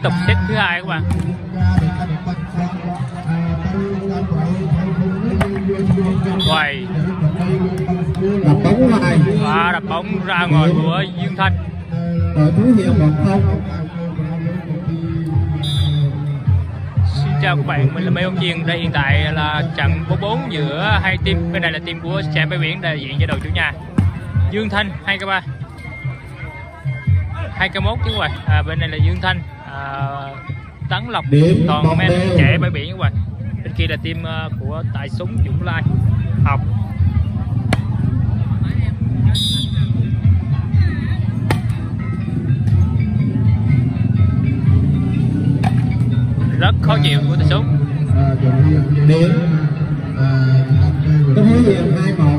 tục set thứ hai các bạn. Quay đập bóng ngoài và đập bóng ra ngoài của Dương Thanh. đội Phú Hiền 1-0. Xin chào các bạn, mình là Mê Ông Chiên. Đây hiện tại là trận 4-4 giữa hai team. Bên này là team của Trạm Bãi Biển đại diện cho đội chủ nhà Dương Thanh 2k3 2k1 chứ các bạn. Bên này là Dương Thanh, Tấn Lộc, toàn men trẻ Bãi Biển các bạn. Bên kia là team của Tài Súng Dũng Lai Học. Rất khó chịu của Tài Súng. Điểm Phú Hiền 2-1.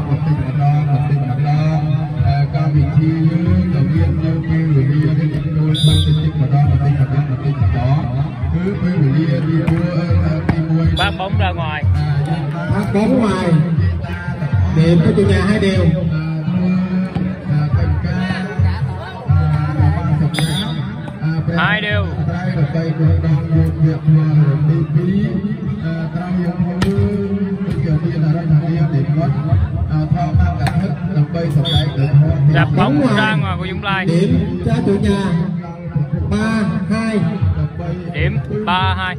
Các vị trí đầu tiên như người đi đến những đôi bắt tích mà đó mà tích đó cứ với người đi mua Bác bóng ra ngoài. Bác bóng ngoài. Điểm của chủ nhà 2 đều. Hai đều. Đập bóng ra ngoài của Dũng Lai. Điểm cho chủ nhà 3-2. Điểm 3-2.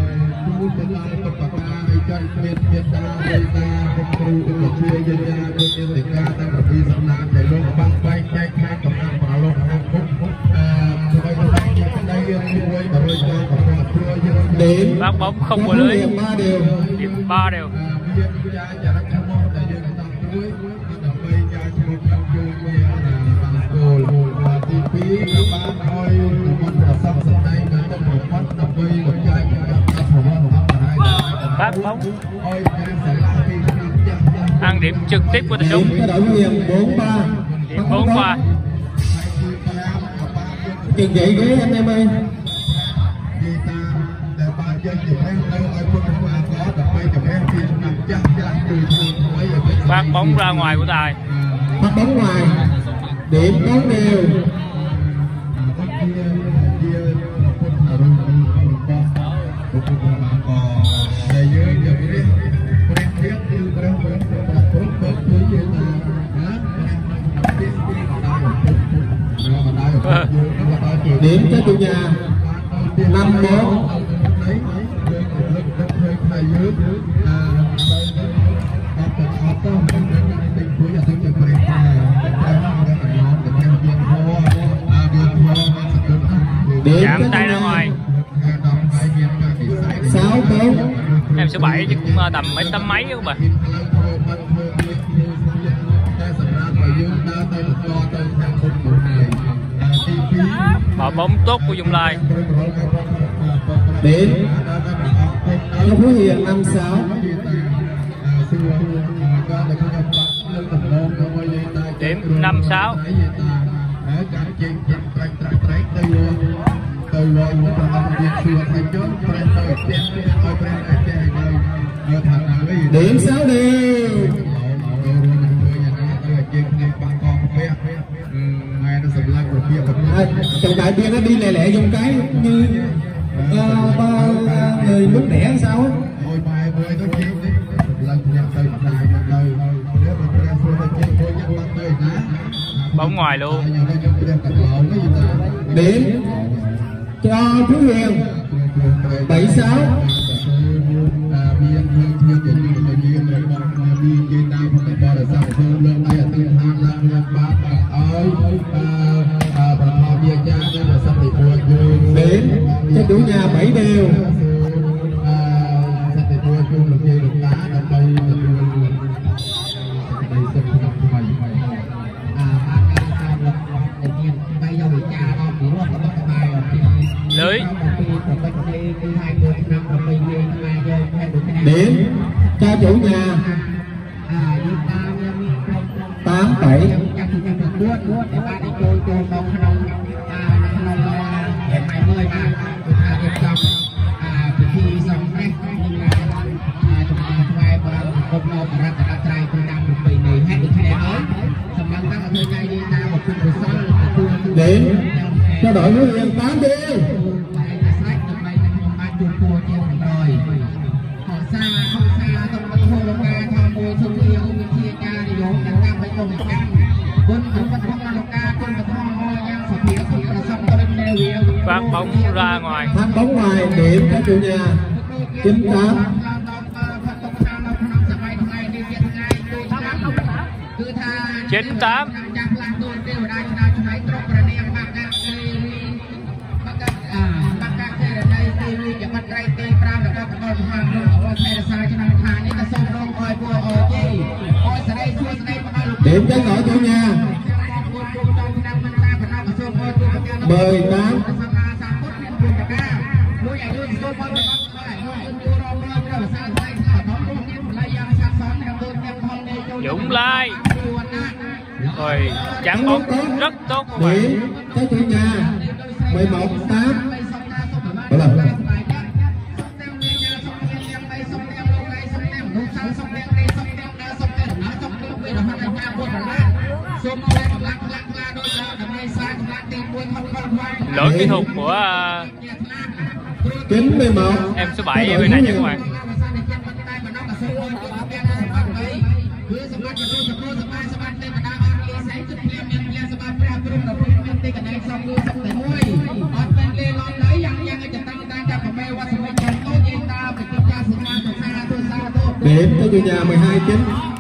Điểm Bác bóng không có lưới. Điểm 3 đều. Bác bóng ăn điểm trực tiếp của Tài Súng. Điểm 4-3. Chừng vậy ghế anh em ơi. Bác bóng ra ngoài của Tài. Bác bóng ngoài. Điểm 4 đều. Điểm cho chủ nhà 5-4. Chạm tay ra ngoài. 6-4. Em số 7 chứ cũng tầm mấy tấm mấy các bạn. Bỏ bóng tốt của Dũng Lai. Điểm cho Phú Hiền 5-6. Điểm 5-6. Điểm 6 đều. Trọng tài viên nó đi lẹ lẹ dùng cái như người lúc đẻ sao á. Bóng ngoài luôn. Điểm cho Phú Hiền 7-6. Điểm cho chủ nhà 7 đều. Lưới. Điểm cho chủ nhà 8-7. Điểm cho đội Phú Hiền 8 đều. Phát bóng ra ngoài. Phát bóng ngoài, điểm cho chủ nhà 9-8. 9-8. Điểm cho đội chủ nhà 18. Dũng Lai rồi chắn bóng rất tốt của bạn. Điểm cho chủ nhà 11-8. Lỗi kỹ thuật của 9-11. em số 7 bên này nha các bạn. Điểm cho chủ nhà 12-9.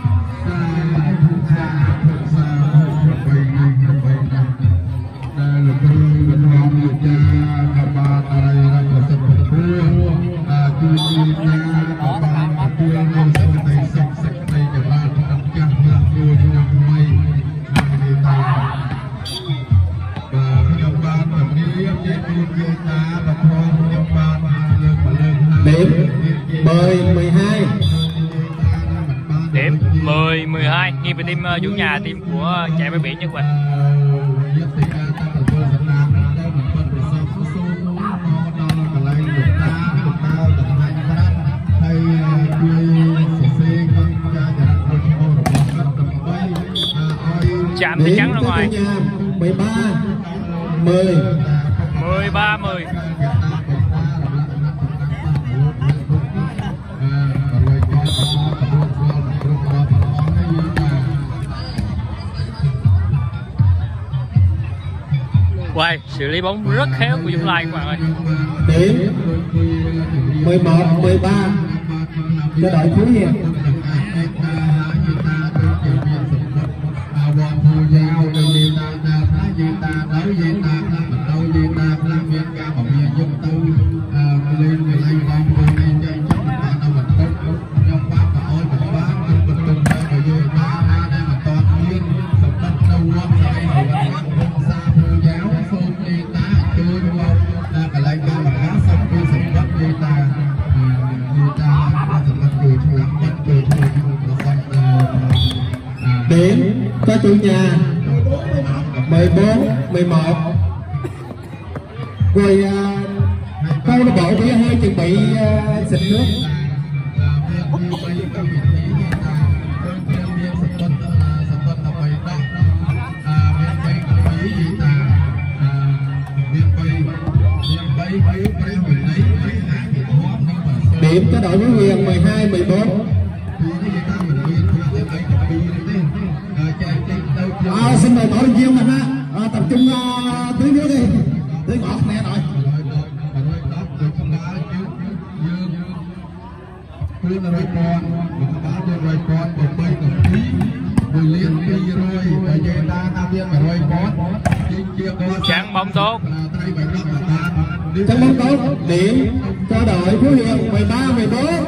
Điểm 10-12. Điểm 10-12 nghiêng về team chủ nhà, team của Chạy Bãi Biển nha các bạn. Chạm thì trắng ra ngoài. 13-10. 13-10. Wow, xử lý bóng rất khéo của Dũng Lai các bạn ơi. Điểm 11-13 cho đội Phú Hiệp. Điểm cho chủ nhà 14-11. Rồi câu lạc bộ Vỉa Hè chuẩn bị xịt nước. Điểm cho đội Phú Hiền 12-14. Xin mời tổ liên viên mình tập trung tưới nước đi, tưới ngọt nè rồi. Chắn bóng tốt. Chắn bóng tốt. Điểm cho đội Phú Hiền 13-14.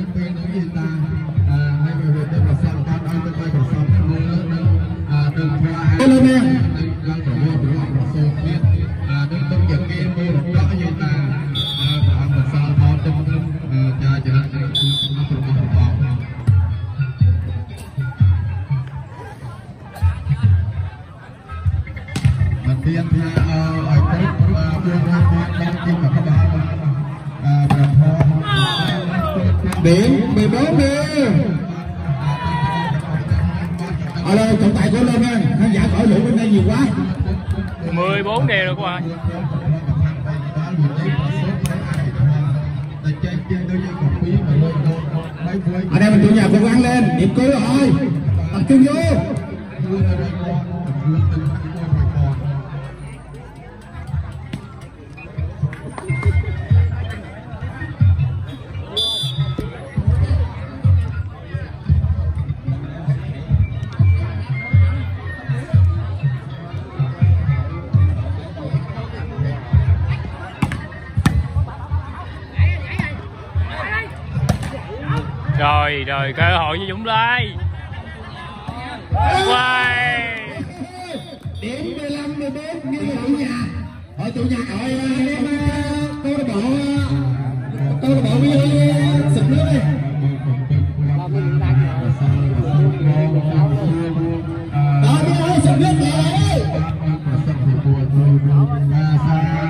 Điểm 14 đi. Ở đây trọng tài của lên nha, khán giả khỏi lũ bên đây nhiều quá. 14 đều rồi các bạn. Ở đây mình chủ nhà cố gắng lên, điểm cứu rồi. Tập trung vô. vươn ra đây con, vươn từng con phải còn. Rồi cơ hội cho Dũng Lai. Quay điểm 15-14 nghiêng về chủ nhà. Ở chủ nhà ở anh em câu lạc bộ với sụp nước đi. Đó đi ơi sụp nước về.